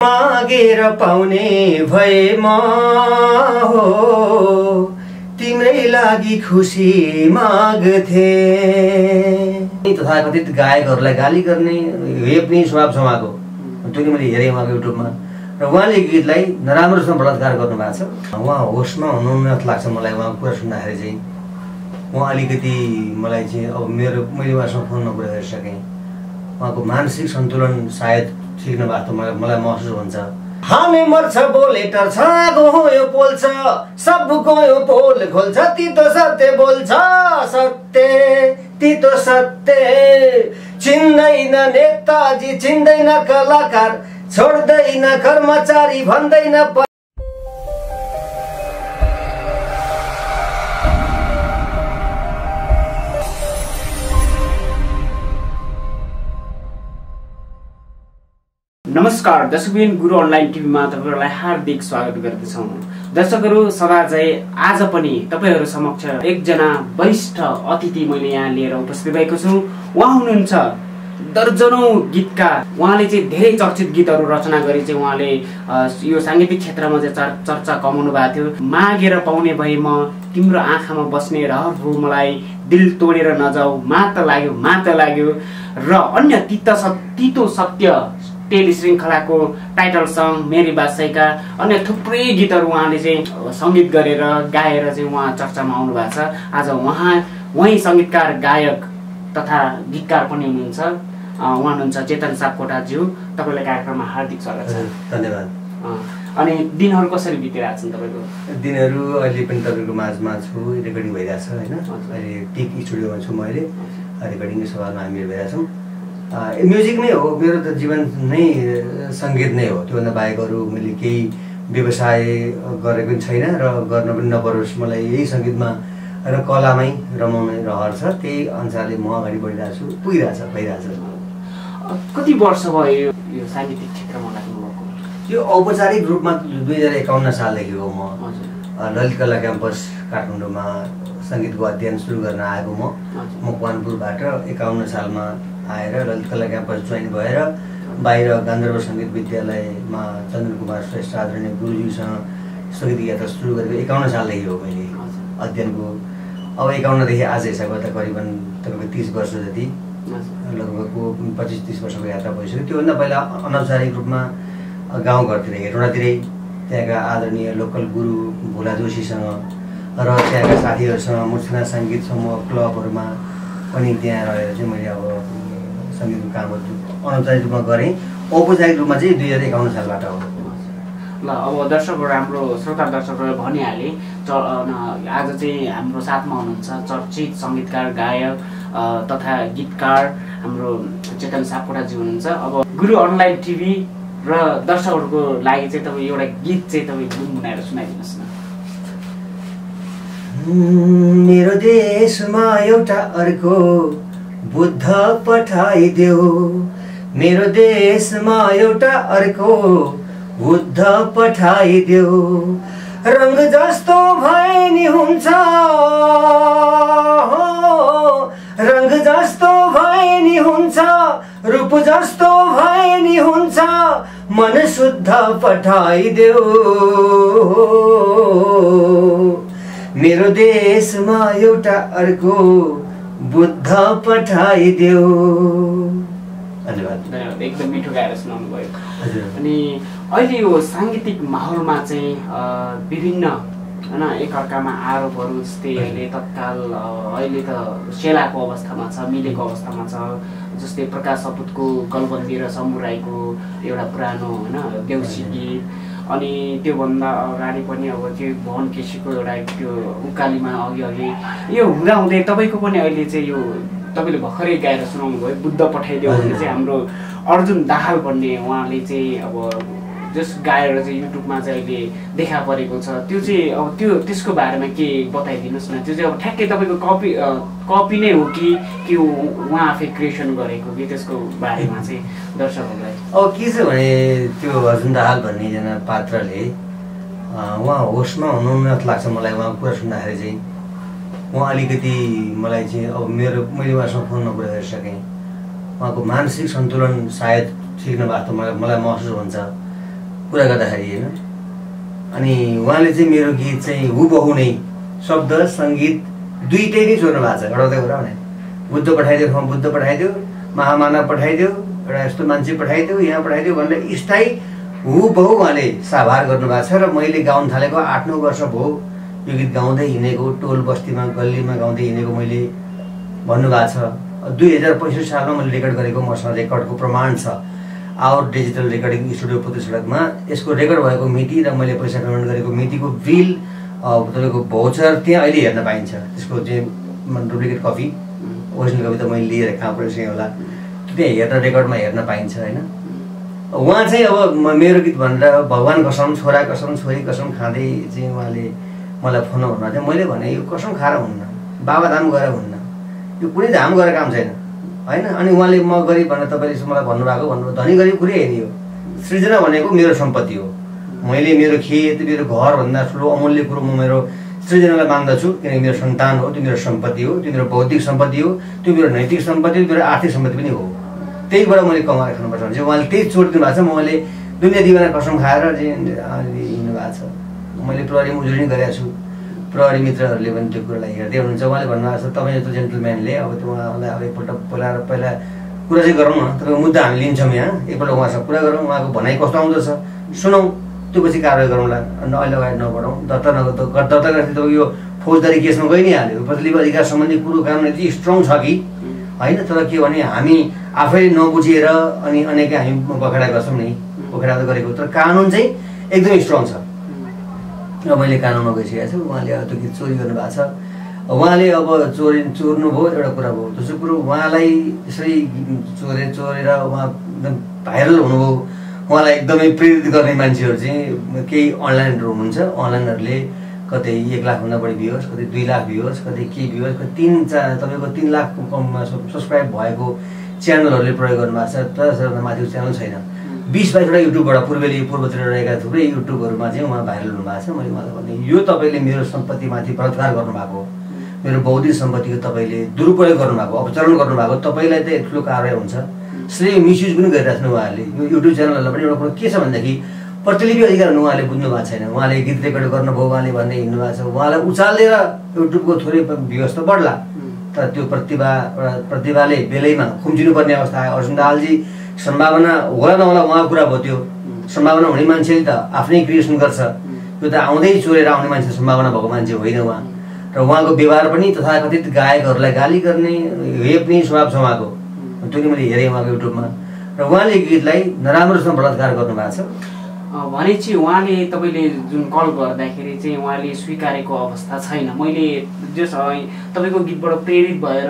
मागेर पाउने भए म हो तिम्रै लागि खुसी माग्थे। तथाकथित गायकहरूलाई गाली गर्ने हेप्ने स्वभाव छ उहाँको। त्यो नि मैले हेरेँ उहाँको युट्युबमा र उहाँले गीतलाई नराम्रोसँग बलात्कार गर्नुभएको छ। उहाँ होसमा हुनुहुन्न जस्तो लाग्छ मलाई उहाँको कुरा सुन्दाखेरि चाहिँ। उहाँ अलिकति मलाई चाहिँ अब मैले उहाँसँग फोनमा कुरा गरिसकेँ। उहाँको मानसिक सन्तुलन सायद ठिक नभएको मलाई महसुस हुन्छ। हामी मर्छ बोले टर्छ गयो पोल्छ सब गयो पोल खोल्छ तितो सत्य बोल्छ सत्य तितो सत्य। चिन्दैन नेताजी चिन्दैन कलाकार छोड्दैन कर्मचारी भन्दैन। नमस्कार दर्शकबिन, गुरु अनलाइन टिभीमा तपाईहरुलाई हार्दिक स्वागत गर्दछौं। दर्शकहरु, सदा चाहिँ आज पनि तपाईहरु समक्ष एकजना वरिष्ठ अतिथि मैले यहाँ लिएर उपस्थित भएको छु। उहाँ हुनुहुन्छ दर्जनौं गीतकार। उहाँले चाहिँ धेरै चर्चित गीतहरु रचना गरी चाहिँ उहाँले यो सांगीतिक क्षेत्रमा चाहिँ चर्चा कमाउनु भएको थियो। मागेर पाउने भए म तिम्रो आँखामा बस्ने रहर हो मलाई दिल तोडेर नजाऊ मात लाग्यो र अन्य तितो सत्य टेली श्रृंखलाको टाइटल सङ मेरी बादशाहीका अन्य थुप्रै गीतहरु उहाँले चाहिँ संगीत गरेर गाएर चाहिँ उहाँ चर्चामा आउनु भएको छ। आज उहाँ संगीतकार गायक तथा गीतकार पनि हुनुहुन्छ। उहाँ हुनुहुन्छ चेतन सापकोटाज्यू। तपाईलाई कार्यक्रममा हार्दिक स्वागत छ। धन्यवाद। अनि दिनहरु कसरी बितिरहेका छन् तपाईको? दिनहरु अहिले पनि तपाईको माझमा छु, रेकर्डिङ भइरहेछ हैन। अहिले टिक स्टुडियोमा छु म अहिले। रेकर्डिङको सवालमा हामी भइरहेका छौं। म्युजिक नै हो मेरो त जीवन नै संगीत नै हो। त्योभन्दा बाहेक अरू मैले केही व्यवसाय गरेको पनि छैन र गर्न पनि नपरोस्। मलाई यही संगीतमा र कलामै रमाउने रहर छ। त्यही अनुसारले म अगाडि बढिरहेको छु, भइरहेछ। कति वर्ष भयो यो सांगीतिक क्षेत्रमा लाग्नुभएको? यो औपचारिक रूपमा 2051 सालदेखि हो। म ललित कला क्याम्पस काठमाडौँमा संगीतको अध्ययन सुरु गर्न आएको म मकवानपुरबाट 51 सालमा आएर ललित कला क्याम्पस जोइन भएर बाहिर गान्धर्व सङ्गीत विद्यालयमा चन्द्र कुमार श्रेष्ठ आदरणीय गुरुजीसँग सङ्गीत यात्रा सुरु गरेको 51 सालदेखि हो मैले अध्ययनको। अब 51 देखि आज हिसाब गर्दा करिबन तपाईँको 30 वर्ष जति, लगभग 25-30 वर्षको यात्रा भइसक्यो। त्योभन्दा पहिला अनौपचारिक रूपमा गाउँघरतिर हेटौँडातिरै त्यहाँका आदरणीय लोकल गुरु भोला जोशीसँग र त्यहाँका साथीहरूसँग मुर्छना सङ्गीत समूह क्लबहरूमा पनि त्यहाँ रहेर चाहिँ मैले अब संगीतको कामहरू अनौपचारिक रूपमा गरेँ। औपचारिक रूपमा चाहिँ 2051 सालबाट हो। ल अब दर्शकहरू, हाम्रो श्रोता दर्शकहरूले भनिहाले आज चाहिँ हाम्रो साथमा हुनुहुन्छ चर्चित संगीतकार गायक तथा गीतकार हाम्रो चेतन सापकोटाजी हुनुहुन्छ। अब गुरु अनलाइन टिभी र दर्शकहरूको लागि चाहिँ तपाईँ एउटा गीत चाहिँ तपाईँ गुनगुनाएर सुनाइदिनुहोस् न। मेरो देशमा एउटा अर्को बुद्ध पठाइदेऊ, मेरो देशमा एउटा अर्को बुद्ध पठाइदेऊ। रंग जस्तो भए नि हुन्छ, रंग जस्तो भए नि हुन्छ, रूप जस्तो भए नि हुन्छ, मन शुद्ध पठाइदेऊ। मेरो देशमा एउटा अर्को बुद्ध पठाइदेऊ। धन्यवाद। एकदम मिठो गाएर सुनाउनु भयो। अनि अहिले यो सांगीतिक माहौलमा चाहिँ विभिन्न हैन एकअर्कामा आरोपहरू जस्तै अहिले तत्काल अहिले त सेलाको अवस्थामा छ, मिलेको अवस्थामा छ। जस्तै प्रकाश सपुतको गलबन्दी र समुराईको एउटा पुरानो हैन देउसी गीत, अनि त्योभन्दा अगाडि पनि अब त्यो भवन केसीको एउटा त्यो उकालीमा अघि यो हुँदाहुँदै तपाईँको पनि अहिले चाहिँ यो तपाईँले भर्खरै गाएर सुनाउनु भयो बुद्ध पठाइदियो भने चाहिँ हाम्रो अर्जुन दाहाल भन्ने उहाँले चाहिँ अब जस गाएर चाहिँ युट्युबमा चाहिँ अहिले देखा परेको छ। त्यो चाहिँ अब त्यसको बारेमा के बताइदिनुहोस् न। त्यो चाहिँ अब ठ्याक्कै तपाईँको कपी नै हो कि उहाँ आफै क्रिएसन गरेको कि त्यसको बारेमा चाहिँ दर्शकहरूलाई अब के छ भने त्यो अर्जुन दाहाल भन्ने एकजना पात्रले उहाँ होसमा हुनुहुन्न जस्तो लाग्छ मलाई उहाँको कुरा सुन्दाखेरि चाहिँ। उहाँ अलिकति मलाई चाहिँ अब मैले उहाँसँग फोनमा कुरा गरिसकेँ। उहाँको मानसिक सन्तुलन सायद ठिक नभएको मलाई महसुस हुन्छ। कुरा गर्दाखेरि होइन अनि उहाँले चाहिँ मेरो गीत चाहिँ हुबहु नै शब्द सङ्गीत दुईटै नै चोर्नु भएको छ। एउटा कुरा भने बुद्ध पठाइदियो ठाउँ बुद्ध पठाइदियो, महामानव पठाइदियो, एउटा यस्तो मान्छे पठाइदियो, यहाँ पठाइदियो भनेर स्थायी हुबहु उहाँले साभार गर्नुभएको छ। र मैले गाउन थालेको 8-9 वर्ष भयो यो गीत गाउँदै हिँडेको, टोल बस्तीमा गल्लीमा गाउँदै हिँडेको मैले भन्नुभएको छ। 2065 सालमा मैले रेकर्ड गरेको मसँग रेकर्डको प्रमाण छ। आवर डिजिटल रेकर्डिङ स्टुडियो पुत्र सडकमा यसको रेकर्ड भएको मिति र मैले पैसा पेमेन्ट गरेको मितिको बिल तपाईँको भाउचर त्यहाँ अहिले हेर्न पाइन्छ। त्यसको चाहिँ डुप्लिकेट कपी ओरिजिनल कपी त मैले लिएर कहाँ परेँ होला, त्यहाँ हेर्न रेकर्डमा हेर्न पाइन्छ होइन। उहाँ चाहिँ अब मेरो गीत भनेर भगवान् कसम, छोरा कसम, छोरी कसम खाँदै चाहिँ उहाँले मलाई फोन गर्नु थियो। मैले भने यो कसम खाएर हुन्न, बाबा धाम गएर हुन्न, यो कुनै धाम गएर काम छैन होइन। अनि उहाँले म गरिब भनेर तपाईँले मलाई भन्नुभएको धनी गरिब कुरै होइन, यो सृजना भनेको मेरो सम्पत्ति हो। मैले मेरो खेत मेरो घरभन्दा ठुलो अमूल्य कुरो म मेरो सृजनालाई मान्दछु, किनकि मेरो सन्तान हो, त्यो मेरो सम्पत्ति हो, त्यो मेरो बौद्धिक सम्पत्ति हो, त्यो मेरो नैतिक सम्पत्ति हो, मेरो आर्थिक सम्पत्ति पनि हो। त्यहीबाट मैले कमाएर खानुपर्छ भने चाहिँ उहाँले त्यही छोडिदिनु भएको छ। उहाँले दुनियाँ दिवाना कसम खाएर चाहिँ हिँड्नु भएको छ। मैले प्रहरीमा उजुरी गरेको छु, प्रहरी मित्रहरूले पनि त्यो कुरालाई हेर्दै हुनुहुन्छ। उहाँले भन्नुभएको छ तपाईँ जस्तो जेन्टलम्यानले अब त्यो उहाँलाई अब एकपल्ट पहिला कुरा चाहिँ गरौँ न, तपाईँको मुद्दा हामी लिन्छौँ यहाँ, एकपल्ट उहाँसँग कुरा गरौँ, उहाँको भनाइ कस्तो आउँदछ सुनौँ, त्यो पछि कारवाही गरौँला, अहिले अगाडि नबढौँ। दर्ता गर्दै त यो फौजदारी केसमा गइ नै हाल्यो। प्रतिलिपि अधिकार सम्बन्धी कुरो कानुन यति स्ट्रङ छ कि होइन, तर के भने हामी आफैले नबुझेर अनि अनेकै हामी बखेडा गर्छौँ नि, बखेडा त गरेको, तर कानुन चाहिँ एकदमै स्ट्रङ छ। र मैले कानुनमा गइसकेको छु। उहाँले अब त्यो गीत चोरी गर्नुभएको छ। उहाँले अब चोर्नु भयो एउटा कुरा भयो। दोस्रो कुरो उहाँलाई यसरी चोरेर उहाँ एकदम भाइरल हुनुभयो। उहाँलाई एकदमै प्रेरित गर्ने मान्छेहरू चाहिँ केही अनलाइनहरू हुनुहुन्छ। अनलाइनहरूले कतै 1 लाखभन्दा बढी भ्युवर्स, कतै 2 लाख भ्युवर्स, कतै के भ्युवर्स, कतै तपाईँको 3 लाख सब्सक्राइब भएको च्यानलहरूले प्रयोग गर्नुभएको छ। तर माथिको च्यानल छैन। 20-22वटा युट्युबबाट पूर्वतिर रहेका थुप्रै युट्युबहरूमा चाहिँ उहाँ भाइरल हुनुभएको छ। मैले उहाँलाई भने यो तपाईँले मेरो सम्पत्तिमाथि बलात्कार गर्नुभएको, मेरो बौद्धिक सम्पत्तिको तपाईँले दुरुपयोग गर्नुभएको, अपचरण गर्नुभएको, तपाईँलाई त ठुलो कारवाही हुन्छ। यसले मिसयुज पनि गरिरहेको छ उहाँहरूले। यो युट्युब च्यानलहरूलाई पनि एउटा कुरो के छ भनेदेखि प्रतिलिपि अधिकार उहाँले बुझ्नु भएको छैन। उहाँले गीत रेकर्ड गर्नुभयो, उहाँले भन्दै हिँड्नु भएको छ। उहाँलाई उचालेर युट्युबको थोरै व्यवस्था बढ्ला, तर त्यो प्रतिभाले बेलैमा खुम्चिनुपर्ने अवस्था आयो। अर्जुन दाहालजी सम्भावना होला नहोला उहाँको कुरा भयो, त्यो सम्भावना हुने मान्छेले त आफ्नै क्रिएसन गर्छ। त्यो त आउँदै चोरेर आउने मान्छे सम्भावना भएको मान्छे होइन उहाँ। र उहाँको व्यवहार पनि तथाकथित गायकहरूलाई गाली गर्ने हेप्ने स्वभाव छ उहाँको। त्यो नि मैले हेरेँ उहाँको युट्युबमा। र उहाँले गीतलाई नराम्रोसँग बलात्कार गर्नुभएको छ। भनेपछि उहाँले तपाईँले जुन कल गर्दाखेरि चाहिँ उहाँले स्वीकारेको अवस्था छैन। मैले जस तपाईँको गीतबाट प्रेरित भएर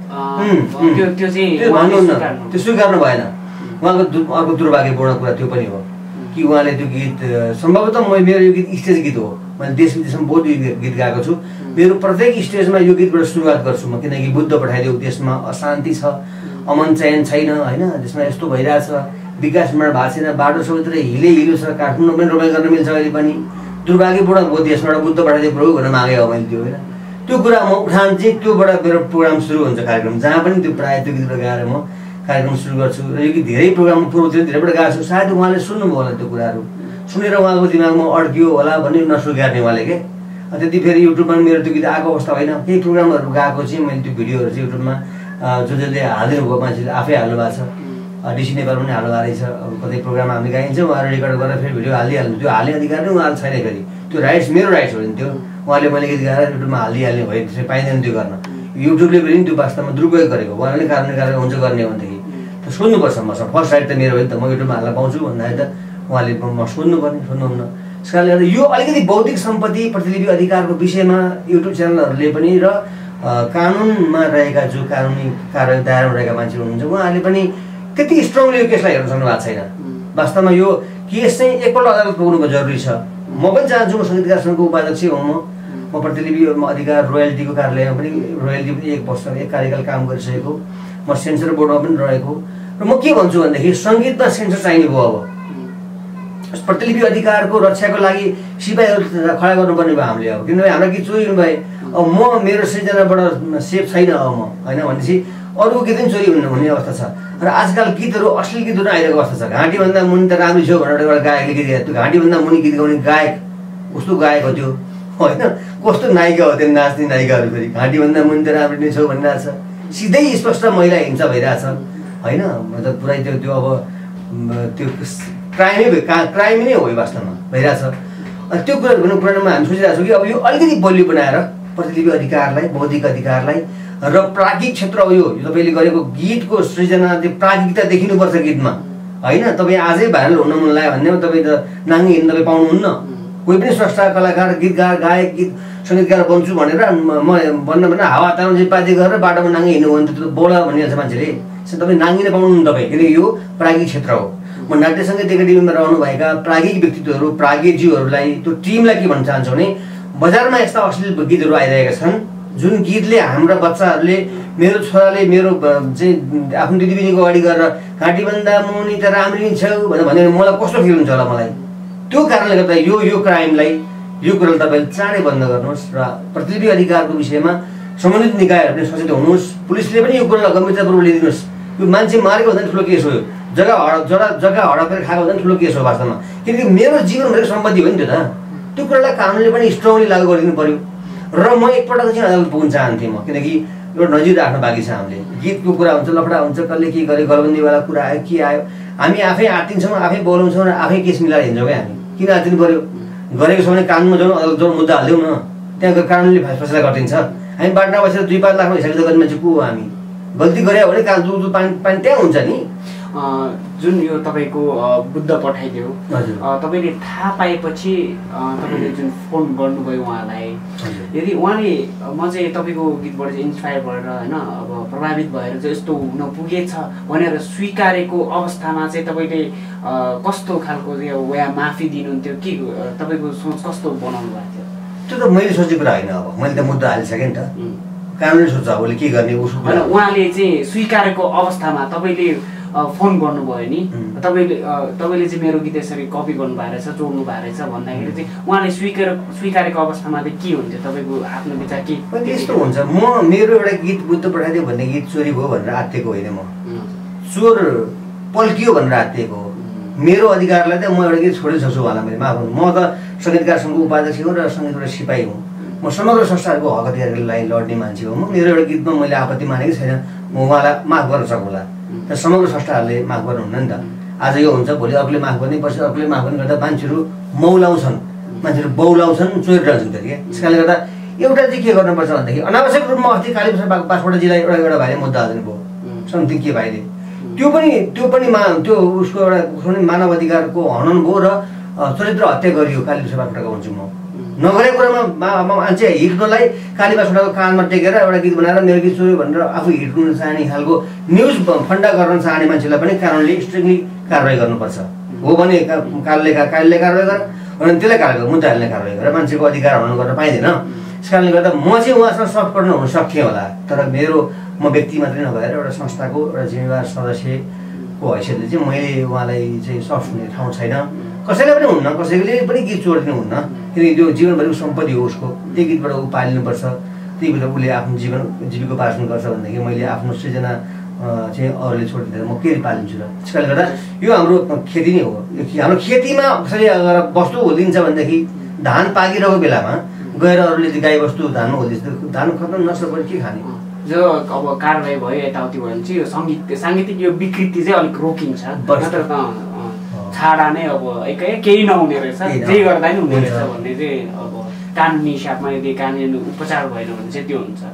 त्यो चाहिँ त्यो स्वीकार्नु भएन। उहाँको अर्को दुर्भाग्यपूर्ण कुरा त्यो पनि हो कि उहाँले त्यो गीत सम्भवतः मेरो यो गीत स्टेज गीत हो। मैले देश विदेशमा बहुत गीत गाएको छु। मेरो प्रत्येक स्टेजमा यो गीतबाट सुरुवात गर्छु म, किनकि बुद्ध पठाइदियो, देशमा अशान्ति छ, अमन चयन छैन होइन, देशमा यस्तो भइरहेछ, विकास निर्माण भएको छैन, बाटो सबैतिर हिलो छ, काठमाडौँ पनि रोमाइ गर्न मिल्छ अहिले पनि, दुर्भाग्यपूर्ण हो देशबाट बुद्ध पठाइदियो प्रभु भनेर मागे हो मैले त्यो होइन। त्यो कुरा म उठान चाहिँ त्योबाट मेरो प्रोग्राम सुरु हुन्छ, कार्यक्रम जहाँ पनि त्यो प्रायः त्यो गीतबाट गाएर म कार्यक्रम सुरु गर्छु। र यो गीत धेरै प्रोग्राम पूर्वतिर धेरैबाट गाएको छु। सायद उहाँले सुन्नुभयो होला त्यो कुराहरू, सुनेर उहाँको दिमागमा अड्कियो होला भन्ने नस्वीकार्ने उहाँले के। त्यति फेरि युट्युबमा मेरो त्यो गीत आएको अवस्था होइन। केही प्रोग्रामहरू गएको चाहिँ मैले त्यो भिडियोहरू चाहिँ युट्युबमा जसले हालिदिनु भयो मान्छेले आफै हाल्नु भएको छ। डिसी नेपाल पनि हाल्नु भएको रहेछ। अब कतै प्रोग्राम हामीले गाइन्छ उहाँहरू रेकर्ड गरेर फेरि भिडियो हालिहाल्नु, त्यो हाल्ने अधिकार नै उहाँले छैन। फेरि त्यो राइट्स मेरो राइट्स हो नि त्यो। उहाँले मैले गीत गाएर युट्युबमा हालिहाल्ने भयो, त्यसरी पाइँदैन त्यो गर्न। युट्युबले पनि त्यो वास्तवमा दुरुपयोग गरेको। उहाँले कारवाही हुन्छ गर्ने हो भनेदेखि त सुन्नुपर्छ मसँग। फर्स्ट राइट त मेरो हो नि त, म युट्युबमा हाल्न पाउँछु भन्दाखेरि त उहाँले म सुन्नुपर्ने, सुन्नुहुन्न। त्यस कारणले गर्दा यो अलिकति बौद्धिक सम्पत्ति प्रतिलिपि अधिकारको विषयमा युट्युब च्यानलहरूले पनि र कानुनमा रहेका जो कानुनी कारवाही दायरामा रहेका मान्छेहरू हुनुहुन्छ उहाँहरूले पनि त्यति स्ट्रङली यो केसलाई हेर्न सक्नु भएको छैन। वास्तवमा यो केस चाहिँ एकपल्ट अदालत पुग्नुको जरुरी छ। म पनि चाहन्छु, म सङ्गीतकार सङ्घको उपाध्यक्ष हुँ। म प्रतिलिपि अधिकार रोयल्टीको कार्यालयमा पनि रोयल्टी पनि 1 वर्ष 1 कार्यकाल काम गरिसकेको। म सेन्सर बोर्डमा पनि रहेको। र म के भन्छु भनेदेखि सङ्गीतमा सेन्सर चाहिने भयो। अब प्रतिलिपि अधिकारको रक्षाको लागि सिपाहीहरू खडा गर्नुपर्ने भयो हामीले। अब किनभने हाम्रो गीत चोरिनु भए अब म मेरो सृजनाबाट सेफ छैन अब म होइन भनेपछि अरू गीत पनि चोरी हुने अवस्था छ। र आजकल गीतहरू अश्लील गीतहरू आइरहेको अवस्था छ। घाँटीभन्दा मुनि त राम्रो थियो भनेर एउटा गायकले गीत गाएको, त्यो घाँटीभन्दा मुनि गीत गाउने गायक कस्तो गायक हो त्यो होइन, कस्तो नायिका हो त्यो नाच्ने नायिकाहरू, फेरि घाँटीभन्दा मुनि त राम्रो नै छौ भनिरहेछ, सिधै स्पष्ट महिला हिंसा भइरहेछ होइन। मतलब पुरै त्यो अब त्यो क्राइम नै हो वास्तवमा भइरहेछ। त्यो कुराहरू भन्ने कुरामा हामी सोचिरहेको छौँ कि अब यो अलिकति बलियो बनाएर प्रतिलिपि अधिकारलाई, बौद्धिक अधिकारलाई र प्राज्ञिक क्षेत्र हो यो तपाईँले गरेको गीतको सृजना, त्यो प्राज्ञिकता देखिनुपर्छ गीतमा होइन। तपाईँ आजै भाइरल हुन मन लाग्यो भने तपाईँ त नाङ्गे हिँड्न तपाईँ पाउनुहुन्न। कोही पनि स्रष्टा, कलाकार, गीतकार, गायक, गीत सङ्गीतकार बन्छु भनेर भन्न हावा ताउन पाती गरेर बाटोमा नाङ्गे हिँड्नु भने त बोला भनिहाल्छ मान्छेले। तपाईँ नाङ्गिन पाउनुहुन्न तपाईँ, किनकि यो प्राज्ञिक क्षेत्र हो। म नाट्य सङ्गीत एकाडेमीमा रहनुभएका प्राज्ञिक व्यक्तित्वहरू, प्राज्ञजीहरूलाई, त्यो टिमलाई के भन्न चाहन्छु भने बजारमा यस्ता अश्लील गीतहरू आइरहेका छन् जुन गीतले हाम्रा बच्चाहरूले, मेरो छोराले मेरो चाहिँ आफ्नो दिदीबहिनीको अगाडि गरेर घाँटीभन्दा मुनि त राम्री छौ भनेर मलाई कस्तो फिल हुन्छ होला मलाई। त्यो कारणले गर्दा यो क्राइमलाई, यो कुरालाई तपाईँले चाँडै बन्द गर्नुहोस् र प्रतिलिपि अधिकारको विषयमा सम्बन्धित निकायहरू पनि सचेत हुनुहोस्। पुलिसले पनि यो कुरालाई गम्भीरतापूर्वक लिइदिनुहोस्। यो मान्छे मारेको भन्दा ठुलो केस हो, यो जग्गा हडपेर खाएको भन्दा ठुलो केस हो वास्तवमा, किनकि मेरो जीवनभरिको सम्पत्ति हो नि त्यो त। त्यो कुरालाई कानुनले पनि स्ट्रङली लागू गरिदिनु पर्यो। र म एकपटक चाहिँ अदालत पुग्न चाहन्थेँ म, किनकि एउटा नजिक राख्न बाँकी छ हामीले। गीतको कुरा हुन्छ, लफडा हुन्छ, कसले के गर्यो, गलबन्दीवाला कुरा आयो, के आयो, हामी आफै आत्तिन्छौँ, आफै बोलाउँछौँ र आफै केस मिलाएर हिँड्छौँ क्या हामी। किन आत्तिनु पर्यो? गरेको छ भने कानुनमा जाउँ, अदालत जाउँ, मुद्दा हालिदेऊ न, त्यहाँ कानुनले फैसला गरिदिन्छ। हामी बाटोमा बसेर 2-5 लाखमा हिसाब गर्ने मान्छे को हो हामी? गल्ती गऱ्यो भने दुध पानी त्यहाँ हुन्छ नि। जुन यो तपाईँको बुद्ध पठाइदियो, तपाईँले थाहा पाएपछि तपाईँले जुन फोन गर्नुभयो उहाँलाई, यदि उहाँले म चाहिँ तपाईँको गीतबाट चाहिँ इन्सपायर भएर होइन अब प्रभावित भएर चाहिँ यस्तो हुन पुगेछ भनेर स्वीकारेको अवस्थामा चाहिँ तपाईँले कस्तो खालको या माफी दिनुहुन्थ्यो, के तपाईँको सोच कस्तो बनाउनु भएको थियो? त्यो त मैले सोचेको कुरा होइन। अब मैले त मुद्दा हालिसकेँ नि त, कानुनले सोच्छ अब उसले के गर्ने उसको। उहाँले चाहिँ स्वीकारेको अवस्थामा तपाईँले फोन गर्नुभयो नि, तपाईँले चाहिँ मेरो गीत यसरी कपी गर्नुभएको रहेछ, चोर्नु भएको रहेछ भन्दाखेरि चाहिँ उहाँले स्वीकारेको अवस्थामा चाहिँ के हुन्थ्यो? तपाईँको आफ्नो विचार के? यस्तो हुन्छ, म मेरो एउटा गीत बुद्ध पठाइदियो भन्ने गीत चोरी भयो भनेर आत्तिएको होइन, म चोर पल्कियो भनेर आत्तिएको हो। मेरो अधिकारलाई त म एउटा गीत छोडै सक्छु उहाँलाई मैले माफ गर्नु। म त सङ्गीतकार सङ्घको उपाध्यक्ष हुँ र सङ्गीतबाट सिपाही हुँ। म समग्र संस्थाहरूको हक अधिकारलाई लड्ने मान्छे हो। म मेरो एउटा गीतमा मैले आपत्ति मानेकै छैन, म उहाँलाई माफ गर्न सकौँला। तर समग्र संस्थाहरूले माफ गर्नुहुन्न नि त। आज यो हुन्छ, भोलि अर्कोले माफ गर्ने, पछि अर्कोले माफ गर्ने गर्दा मान्छेहरू मौलाउँछन्, मान्छेहरू बौलाउँछन्, चोरिरहन्छन् फेरि क्या। त्यस कारणले गर्दा एउटा चाहिँ के गर्नुपर्छ भन्दाखेरि अनावश्यक रूपमा अस्ति कालीप्रसाद बासकोटाजीलाई एउटा भाइले मुद्दा हाल्नु भयो, समथिङ के भाइले, त्यो पनि त्यो उसको एउटा मानव अधिकारको हनन भयो र चरित्र हत्या गरियो कालीप्रसाद बासकोटाको भन्छु म। नगरेको कुरामा मान्छे हिर्नलाई कालीबासकोटाको कानमा टेकेर एउटा गीत बनाएर मेरो गीत चोर्यो भनेर आफू हिर्नु चाहने खालको न्युज फन्डा गर्न चाहने मान्छेलाई पनि कानुनले स्ट्रिक्टली कारवाही गर्नुपर्छ। हो भने कालले कारवाही गर, अनि त्यसलाई कारवाही मुद्दा हाल्ने कारवाही गरेर मान्छेको अधिकार हनन गर्न पाइँदैन। त्यस कारणले गर्दा म चाहिँ उहाँसँग सफ्टपर्न हुन सक्थेँ होला, तर म व्यक्ति मात्रै नभएर एउटा संस्थाको एउटा जिम्मेवार सदस्यको हैसियतले चाहिँ मैले उहाँलाई चाहिँ सफ्ट हुने ठाउँ छैन। कसैले पनि हुन्न, कसैले पनि गीत चोरिदिनु हुन्न, किनकि त्यो जीवनभरिको सम्पत्ति हो उसको। त्यही गीतबाट ऊ पालिनुपर्छ, त्यही भएर उसले आफ्नो जीविकोपार्जन गर्छ भनेदेखि मैले आफ्नो सृजना चाहिँ अरूले छोडिदिएर म के पालिन्छु र। त्यस कारणले गर्दा यो हाम्रो खेती नै हो। हाम्रो खेतीमा कसैले अगर वस्तु होलिन्छ भनेदेखि धान पाकिरहेको बेलामा गएर अरूले गाईबस्तु धानमा होलिन्छ, धान खत्तम नष्ट पऱ्यो के खाने? जो अब कारवाही भयो यताउति भयो भने चाहिँ यो साङ्गीतिक यो विकृति चाहिँ अलिक रोकिन्छ, नत्र त छाडा नै अब केही नहुने रहेछ, जे गर्दा नि हुने रहेछ भन्ने चाहिँ अब कानुनी हिसाबमा यदि कानुनी उपचार भएन भने चाहिँ त्यो हुन्छ।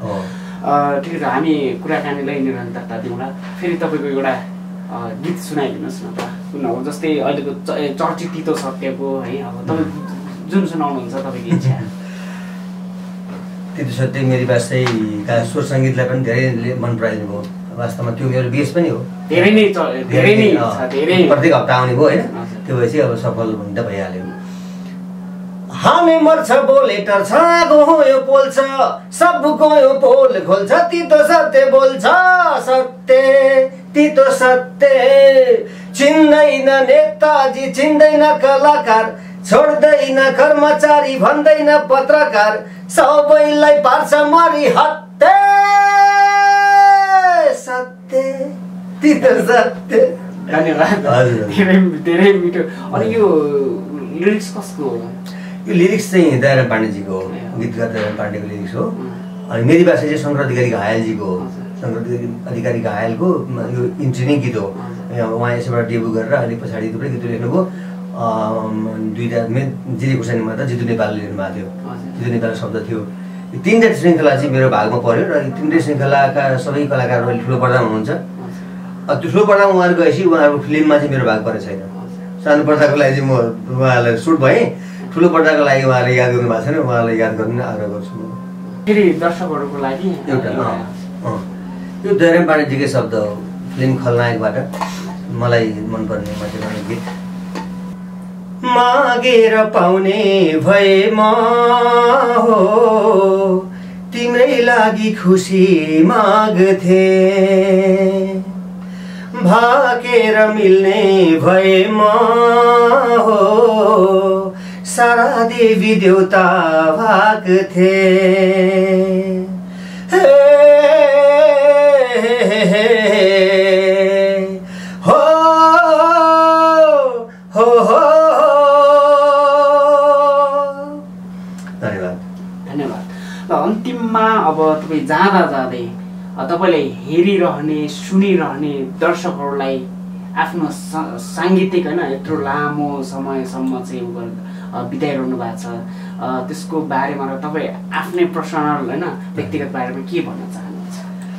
ठिक छ, हामी कुराकानीलाई निरन्तरता दिउँला। फेरि तपाईँको एउटा गीत सुनाइदिनुहोस् न त, कुन हो जस्तै अहिलेको चर्चित तितो सत्यको है, अब तपाईँ जुन सुनाउनुहुन्छ तपाईँको इच्छा। तितो सत्य मेरी बासैका स्वर सङ्गीतलाई पनि धेरै मन पराइदिनु भयो। वास्तवमा त्यो मेरो बेस पनि हो, धेरै नै प्रत्येक हप्ता आउने भयो होइन। त्यो भएपछि अब सफल हुन त भइहाल्यो। हामी मर्छ बोले टर्छ गयो पोल्छ सब गयो पोल खोल्छ तितो सत्य बोल्छ सत्य तितो सत्य चिन्दैन नेताजी चिन्दैन कलाकार छोड्दैन कर्मचारी भन्दैन पत्रकार सबैलाई पार्छ मरी हत्ते सत्य तितो सत्य। धन्यवाद। धेरै मिठो। अनि यो लिरिक्स कसको हो? यो लिरिक्स चाहिँ दयाराम पाण्डेजीको हो, गीतकार दयाराम पाण्डेको लिरिक्स हो। अनि मेरी भाषा चाहिँ शङ्कर अधिकारी घायलजीको हो। शङ्कर अधिकारी घायलको यो इन्ट्री नै गीत हो। उहाँ यसैबाट डेब्यु गरेर अहिले पछाडि थुप्रै गीत लेख्नुभयो। दुईवटा जिरी खुर्सानीमा त जितु नेपालले लेख्नुभएको थियो, जितु नेपाल शब्द थियो। यो तिनवटा श्रृङ्खला चाहिँ मेरो भागमा पर्यो र यो तिनवटै श्रृङ्खलाका सबै कलाकारहरू ठुलो पर्दामा हुनुहुन्छ। त्यो ठुलो पर्दामा उहाँहरू गएपछि उहाँहरूको फिल्ममा चाहिँ मेरो भाग परेको छैन। सानो पर्दाको लागि चाहिँ म उहाँहरूलाई सुट भएँ, ठुलो पर्दाको लागि उहाँहरूले याद गर्नु भएको छैन, उहाँलाई याद गर्नु आग्रह गर्छु म। फेरि दर्शकहरूको लागि एउटा यो दयाराम पाण्डेजीकै शब्द हो, फिल्म खलनायकबाट मलाई मनपर्ने मजाको गीत। मागेर पाउने भए म हो तिम्रै लागि खुसी माग्थे, भाकेर मिल्ने भए म हो सारा देवी देवता भाग्थे। अन्तिममा अब तपाईँ जाँदा जाँदै तपाईँलाई हेरिरहने सुनिरहने दर्शकहरूलाई आफ्नो साङ्गीतिक होइन यत्रो लामो समयसम्म चाहिँ बिताइरहनु भएको छ, त्यसको बारेमा र तपाईँ आफ्नै पर्सनल होइन व्यक्तिगत बारेमा के भन्न चाहनुहुन्छ?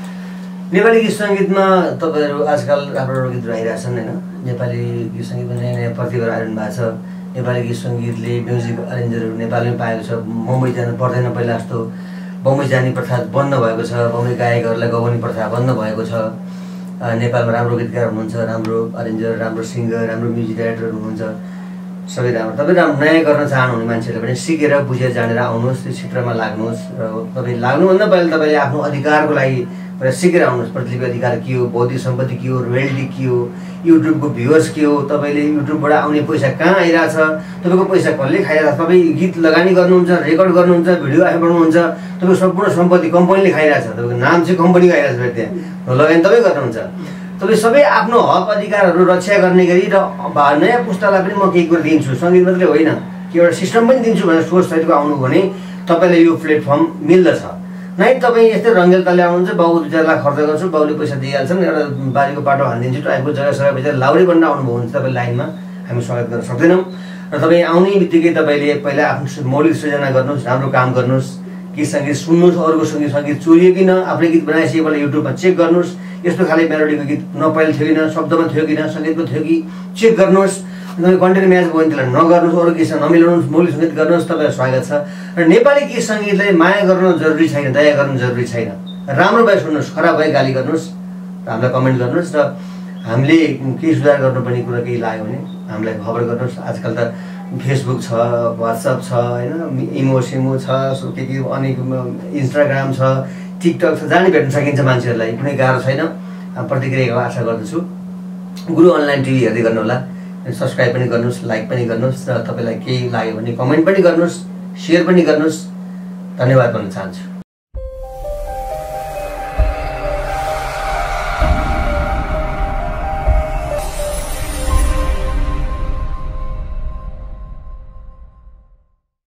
नेपाली गीत सङ्गीतमा तपाईँहरू आजकल राम्रो गीत आइरहेछन् होइन। नेपाली गीत सङ्गीतमा नयाँ नयाँ प्रतिभाहरू आइरहनु भएको छ। नेपाली गीत सङ्गीतले म्युजिक अरेन्जरहरू नेपालमै पाएको छ। बम्बई जानु पर्दैन पहिला जस्तो, बम्बई जाने प्रथा बन्द भएको छ, बम्बई गायकहरूलाई गाउने प्रथा बन्द भएको छ। नेपालमा राम्रो गीतकार हुनुहुन्छ, राम्रो अरेन्जर, राम्रो सिङ्गर, राम्रो म्युजिक डाइरेक्टर हुनुहुन्छ, सबै राम्रो। तपाईँ राम्रो नयाँ गर्न चाहनुहुने मान्छेहरूले पनि सिकेर बुझेर जानेर आउनुहोस्, त्यो क्षेत्रमा लाग्नुहोस्। र तपाईँ लाग्नुभन्दा पहिला तपाईँले आफ्नो अधिकारको लागि सिकेर आउनुहोस्। प्रतिलिपि अधिकार के हो, बौद्धिक सम्पत्ति के हो, रोयल्टी के हो, युट्युबको भ्युवर्स के हो, तपाईँले युट्युबबाट आउने पैसा कहाँ आइरहेछ, तपाईँको पैसा कसले खाइरहेछ, तपाईँ गीत लगानी गर्नुहुन्छ, रेकर्ड गर्नुहुन्छ, भिडियो आफै बनाउनुहुन्छ, तपाईँको सम्पूर्ण सम्पत्ति कम्पनीले खाइरहेछ, तपाईँको नाम चाहिँ कम्पनीको आइरहेछ, फेरि त्यहाँ लगानी तपाईँ गर्नुहुन्छ। तपाईँ सबै आफ्नो हक अधिकारहरू रक्षा गर्ने गरी र नयाँ पुस्तालाई पनि म केही कुरा दिन्छु, सङ्गीत मात्रै होइन कि एउटा सिस्टम पनि दिन्छु भनेर सोच सहितको आउनु भने तपाईँलाई यो प्लेटफर्म मिल्दछ। नै तपाईँ यस्तै रङ्गेलताले आउनुहुन्छ, बाबु 2-4 लाख खर्च गर्छु, बाबुले पैसा दिइहाल्छन्, एउटा बारीको बाटो हालिदिन्छु, टाइपको जग्गा सबै पैसा लाउरी बन्न आउनुभयो भने तपाईँ लाइनमा हामी स्वागत गर्न सक्दैनौँ। र तपाईँ आउने बित्तिकै तपाईँले पहिला आफ्नो मौलिक सृजना गर्नुहोस्, राम्रो काम गर्नुहोस्, गीत सङ्गीत सुन्नुहोस्, अरूको सङ्गीत चोरियो कि न, आफ्नै गीत बनाएपछि एकपल्ट युट्युबमा चेक गर्नुहोस्, यस्तो खाले मेलोडीको गीत पहिला थियो कि न, शब्दमा थियो कि न, सङ्गीतमा थियो कि चेक गर्नुहोस्। तपाईँ कन्टेन्ट म्याच भयो भने त्यसलाई नगर्नुहोस्, अरू गीतसँग नमिलाउनुहोस्, मौलिक सङ्गीत गर्नुहोस्, तपाईँलाई स्वागत छ। र नेपाली गीत सङ्गीतलाई माया गर्नु जरुरी छैन, दया गर्नु जरुरी छैन। राम्रो भए सुन्नुहोस्, खराब भए गाली गर्नुहोस्, हामीलाई कमेन्ट गर्नुहोस्, र हामीले केही सुधार गर्नुपर्ने कुरा केही लाग्यो भने हामीलाई खबर गर्नुहोस्। आजकल त फेसबुक छ, वाट्सएप छ होइन, इमो छ, के अनेक इन्स्टाग्राम छ, टिकटक छ, जाने भेट्न सकिन्छ मान्छेहरूलाई, कुनै गाह्रो छैन। प्रतिक्रियाको आशा गर्दछु। गुरु अनलाइन टिभी हेर्दै गर्नुहोला, सब्सक्राइब पनि गर्नुहोस्, लाइक पनि गर्नुहोस्, र तपाईँलाई केही लाग्यो भने कमेन्ट पनि गर्नुहोस्, सेयर पनि गर्नुहोस्। धन्यवाद भन्न चाहन्छु।